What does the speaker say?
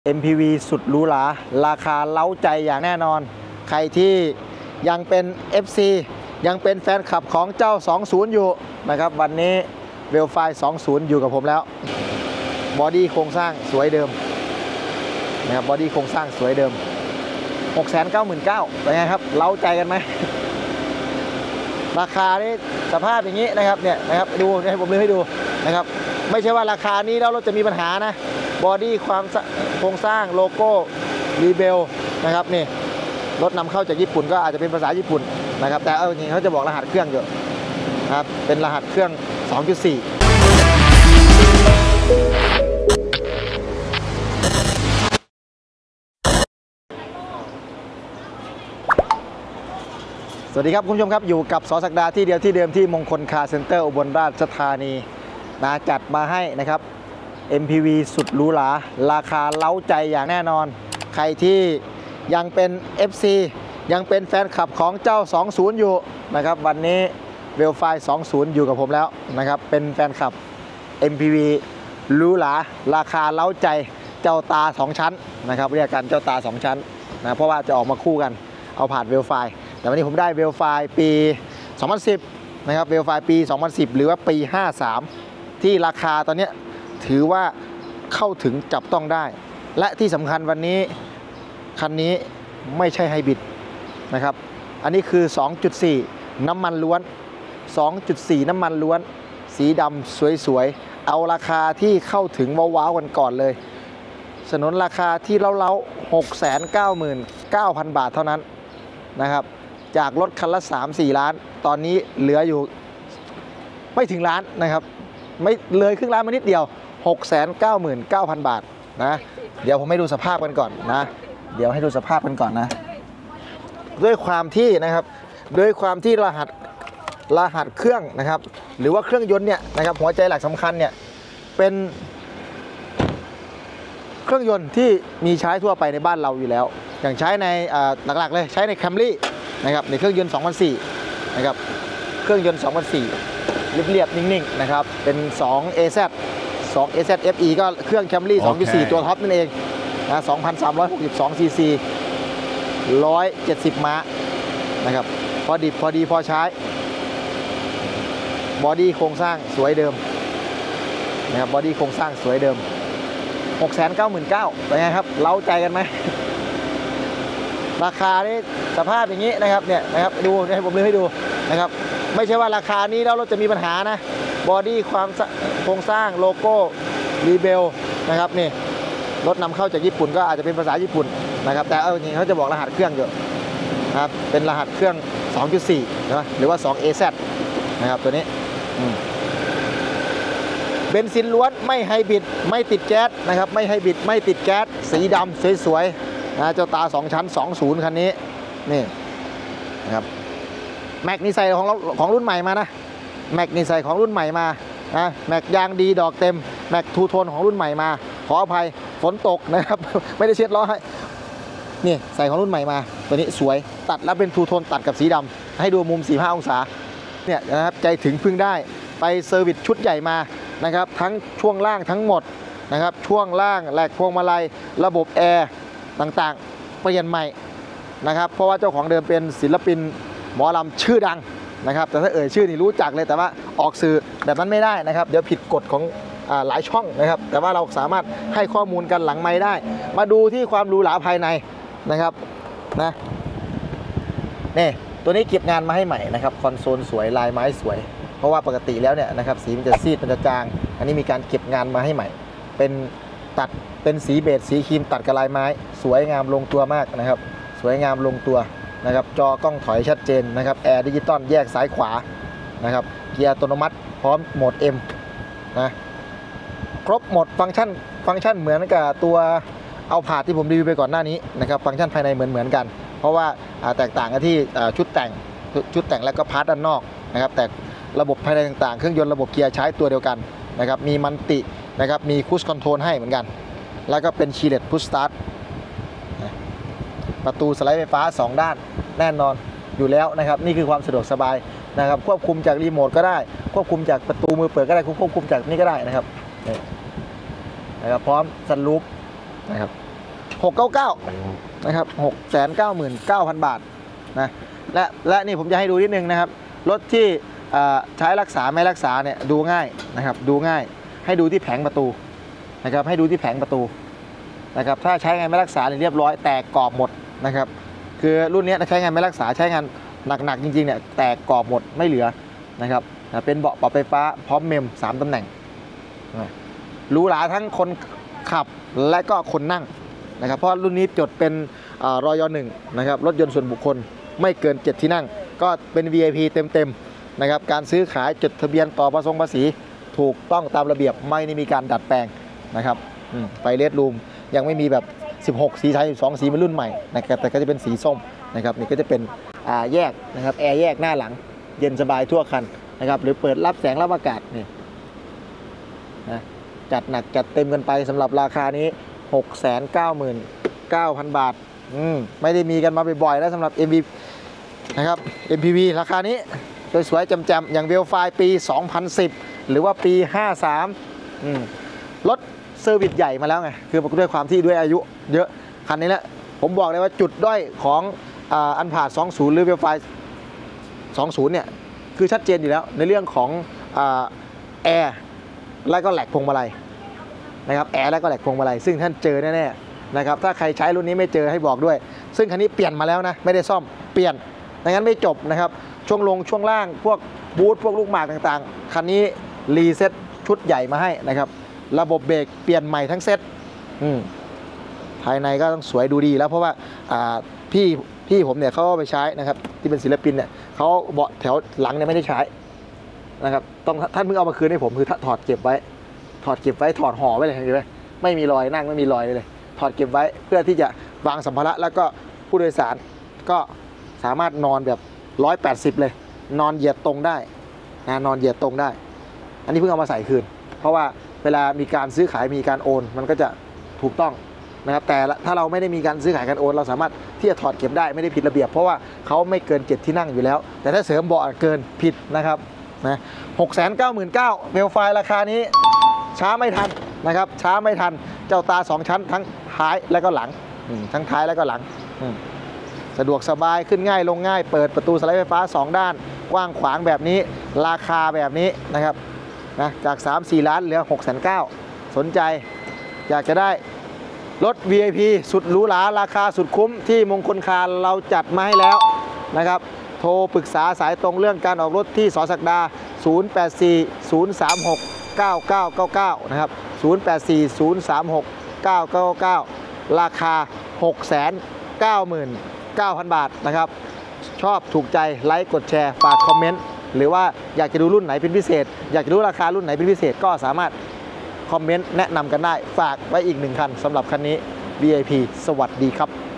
MPV สุดหรูหราราคาเล้าใจอย่างแน่นอนใครที่ยังเป็น FC ยังเป็นแฟนคลับของเจ้า 20 อยู่นะครับวันนี้เวลไฟ20 อยู่กับผมแล้วบอดี้โครงสร้างสวยเดิมนะครับบอดี้โครงสร้างสวยเดิม 699,000 เป็นไงครับเล้าใจกันไหม ราคานี่สภาพอย่างนี้นะครับเนี่ยนะครับดูให้ผมเลือกให้ดูนะครับไม่ใช่ว่าราคานี้แล้วเราจะมีปัญหานะบอดี้ความโครงสร้างโลโก้รีเบลนะครับนี่รถนำเข้าจากญี่ปุ่นก็อาจจะเป็นภาษาญี่ปุ่นนะครับแต่จริงเขาจะบอกรหัสเครื่องอยู่ครับเป็นรหัสเครื่อง 2.4 สวัสดีครับคุณผู้ชมครับอยู่กับส.ศักดาที่เดียวที่เดิมที่มงคลคาร์เซ็นเตอร์อุบลราชธานีนะจัดมาให้นะครับ MPV สุดหรูหราราคาเล้าใจอย่างแน่นอนใครที่ยังเป็น FC ยังเป็นแฟนคลับของเจ้า 20 อยู่นะครับวันนี้เวลไฟ20 อยู่กับผมแล้วนะครับเป็นแฟนคลับ MPV หรูหราราคาเล้าใจเจ้าตา2ชั้นนะครับเรียกกันเจ้าตา2ชั้นนะเพราะว่าจะออกมาคู่กันเอาผ่านเวลไฟแต่วันนี้ผมได้เวลไฟปี 2010 นะครับเวลไฟปี 2010 หรือว่าปี 53 ที่ราคาตอนนี้ถือว่าเข้าถึงจับต้องได้และที่สำคัญวันนี้คันนี้ไม่ใช่ไฮบริดนะครับอันนี้คือ 2.4 น้ำมันล้วน 2.4 น้ำมันล้วนสีดำสวยๆเอาราคาที่เข้าถึงว้าวๆกันก่อนเลยสนนราคาที่เล้าๆ 699,000 บาทเท่านั้นนะครับจากรถคันละ 3-4 ล้านตอนนี้เหลืออยู่ไม่ถึงล้านนะครับไม่เลยครึ่งล้านมานิดเดียว 699,000 บาทนะเดี๋ยวผมให้ดูสภาพกันก่อนนะเดี๋ยวให้ดูสภาพกันก่อนนะด้วยความที่นะครับด้วยความที่รหัสเครื่องนะครับหรือว่าเครื่องยนต์เนี่ยนะครับหัวใจหลักสำคัญเนี่ยเป็นเครื่องยนต์ที่มีใช้ทั่วไปในบ้านเราอยู่แล้วอย่างใช้ในหลักๆเลยใช้ใน Camry นะครับในเครื่องยนต์ 2004 นะครับเครื่องยนต์ 2004 เรียบๆนิ่งๆนะครับเป็น 2AZ FE ก็เครื่อง Camry 2.4 ตัวท็อปนั่นเองนะ 2,362 ซีซี170 ม้านะครับพอดิบพอดีพอใช้บอดี้โครงสร้างสวยเดิมนะครับบอดี้โครงสร้างสวยเดิม 699,000 เป็นไงครับเล้าใจกันไหม ราคานี่สภาพอย่างนี้นะครับเนี่ยนะครับดูให้ผมเลือกให้ดูนะครับไม่ใช่ว่าราคานี้แล้วเราจะมีปัญหานะบอดี้ความโครงสร้างโลโก้รีเบลนะครับนี่รถนำเข้าจากญี่ปุ่นก็อาจจะเป็นภาษาญี่ปุ่นนะครับแต่จริงเขาจะบอกรหัสเครื่องอยู่นะครับเป็นรหัสเครื่อง 2.4 นะหรือว่า 2AZ นะครับตัวนี้เบนซินล้วนไม่ไฮบริดไม่ติดแก๊สนะครับไม่ไฮบริดไม่ติดแก๊สสีดำสวยๆนะเจ้าตา2ชั้น20คันนี้นี่นะครับแม็กนี่ใส่ของรุ่นใหม่มานะแม็กนี่ใส่ของรุ่นใหม่มานะแม็กยางดีดอกเต็มแม็กทูโทนของรุ่นใหม่มาขออภัยฝนตกนะครับ ไม่ได้เช็ดล้อให้นี่ใส่ของรุ่นใหม่มาตัวนี้สวยตัดแล้วเป็นทูโทนตัดกับสีดำให้ดูมุม 45 องศาเนี่ยนะครับใจถึงพึ่งได้ไปเซอร์วิสชุดใหญ่มานะครับทั้งช่วงล่างทั้งหมดนะครับช่วงล่างแหลกพวงมาลัยระบบแอร์ต่างๆเปลี่ยนใหม่นะครับเพราะว่าเจ้าของเดิมเป็นศิลปินหมอลำชื่อดังนะครับแต่ถ้าชื่อนี่รู้จักเลยแต่ว่าออกสื่อแบบนั้นไม่ได้นะครับเดี๋ยวผิดกฎของหลายช่องนะครับแต่ว่าเราสามารถให้ข้อมูลกันหลังไมค์ได้มาดูที่ความหรูหราภายในนะครับนะนี่ตัวนี้เก็บงานมาให้ใหม่นะครับคอนโซลสวยลายไม้สวยเพราะว่าปกติแล้วเนี่ยนะครับสีมันจะซีดมันจะจางอันนี้มีการเก็บงานมาให้ใหม่เป็นสีเบจสีครีมตัดกับลายไม้สวยงามลงตัวมากนะครับสวยงามลงตัวนะครับจอกล้องถอยชัดเจนนะครับแอร์ดิจิตอลแยกซ้ายขวานะครับเกียร์อัตโนมัติพร้อมโหมด M นะครบหมดฟังก์ชันเหมือนกับตัวเอาผาดที่ผมรีวิวไปก่อนหน้านี้นะครับฟังก์ชันภายในเหมือนกันเพราะว่าแตกต่างกันที่ชุดแต่งและก็พาร์ทด้านนอกนะครับแต่ระบบภายในต่างๆเครื่องยนต์ระบบเกียร์ใช้ตัวเดียวกันนะครับมีมันตินะครับมีครูซคอนโทรลให้เหมือนกันแล้วก็เป็นคีย์เลสพุชสตาร์ทประตูสไลด์ไฟฟ้า2ด้านแน่นอนอยู่แล้วนะครับนี่คือความสะดวกสบายนะครับควบคุมจากรีโมทก็ได้ควบคุมจากประตูมือเปิดก็ได้ควบคุมจากนี่ก็ได้นะครับพร้อมซันรูฟนะครับ 699นะครับ699,000 บาทนะและนี่ผมจะให้ดูนิดนึงนะครับรถที่ใช้รักษาไม่รักษาเนี่ยดูง่ายนะครับดูง่ายให้ดูที่แผงประตูนะครับให้ดูที่แผงประตูนะครับถ้าใช้งานไม่รักษาเนี่ยเรียบร้อยแตกกรอบหมดนะครับคือรุ่นนี้ใช้งานไม่รักษาใช้งานหนักๆจริงๆเนี่ยแตกกรอบหมดไม่เหลือนะครับเป็นเบาะปรับไฟฟ้าพร้อมเมม3 ตำแหน่งหรูหราทั้งคนขับและก็คนนั่งนะครับเพราะรุ่นนี้จดเป็นรอย.1นะครับรถยนต์ส่วนบุคคลไม่เกิน7 ที่นั่งก็เป็น VIP เต็มๆนะครับการซื้อขายจดทะเบียนต่อภาษีถูกต้องตามระเบียบไม่ได้มีการดัดแปลงนะครับไฟเลดรูมยังไม่มีแบบ16 สีใช้12 สีเป็นรุ่นใหม่นะครับแต่ก็จะเป็นสีส้มนะครับนี่ก็จะเป็นแยกนะครับแอร์แยกหน้าหลังเย็นสบายทั่วคันนะครับหรือเปิดรับแสงรับอากาศนี่นะจัดหนักจัดเต็มกันไปสำหรับราคานี้ 699,000 บาทไม่ได้มีกันมาบ่อยๆแล้วสำหรับ MPV นะครับ MPV ราคานี้สวยๆจำๆอย่างเวลไฟปี 2010 หรือว่าปี 53รถเซอร์วิสใหญ่มาแล้วไงคือด้วยความที่ด้วยอายุเยอะคันนี้แหละผมบอกเลยว่าจุดด้อยของอันผ่า20หรือเวลไฟ20เนี่ยคือชัดเจนอยู่แล้วในเรื่องของแอร์และก็แหลกพวงมาลัยนะครับแอร์และก็แหลกพวงมาลัยซึ่งท่านเจอแน่ๆนะครับถ้าใครใช้รุ่นนี้ไม่เจอให้บอกด้วยซึ่งคันนี้เปลี่ยนมาแล้วนะไม่ได้ซ่อมเปลี่ยนดังนั้นไม่จบนะครับช่วงล่างพวกบูทพวกลูกหมากต่างๆคันนี้รีเซ็ตชุดใหญ่มาให้นะครับระบบเบรกเปลี่ยนใหม่ทั้งเซ็ตภายในก็ต้องสวยดูดีแล้วเพราะว่าพี่ผมเนี่ยเขาไปใช้นะครับที่เป็นศิลปินเนี่ยเขาเบาะแถวหลังเนี่ยไม่ได้ใช้นะครับต้องท่านเพิ่งเอามาคืนให้ผมคือถอดเก็บไว้ถอดห่อไว้เลยเห็นไหมไม่มีรอยนั่งไม่มีรอยเลยถอดเก็บไว้เพื่อที่จะวางสัมภาระแล้วก็ผู้โดยสารก็สามารถนอนแบบ180เลยนอนเหยียดตรงได้นะนอนเหยียดตรงได้อันนี้เพิ่งเอามาใส่คืนเพราะว่าเวลามีการซื้อขายมีการโอนมันก็จะถูกต้องนะครับแต่ถ้าเราไม่ได้มีการซื้อขายการโอนเราสามารถที่จะถอดเก็บได้ไม่ได้ผิดระเบียบเพราะว่าเขาไม่เกิน7 ที่นั่งอยู่แล้วแต่ถ้าเสริมเบาะเกินผิดนะครับนะ699,000เวลไฟราคานี้ช้าไม่ทันนะครับช้าไม่ทันเจ้าตา2 ชั้นทั้งท้ายและก็หลังทั้งท้ายและก็หลังสะดวกสบายขึ้นง่ายลงง่ายเปิดประตูสไลด์ไฟฟ้า2 ด้านกว้างขวางแบบนี้ราคาแบบนี้นะครับนะจาก 3-4 ล้านเหลือ 690,000สนใจอยากจะได้รถ VIP สุดหรูหราราคาสุดคุ้มที่มงคลคาร์เราจัดมาให้แล้วนะครับโทรปรึกษาสายตรงเรื่องการออกรถที่ส.ศักดา 0840369999 นะครับ 0840369999 ราคา 699,000 บาทนะครับชอบถูกใจไลค์กดแชร์ฝากคอมเมนต์หรือว่าอยากจะดูรุ่นไหนเป็นพิเศษอยากจะรู้ราคารุ่นไหนเป็นพิเศษก็สามารถคอมเมนต์แนะนำกันได้ฝากไว้อีก1 คันสำหรับคันนี้ VIP สวัสดีครับ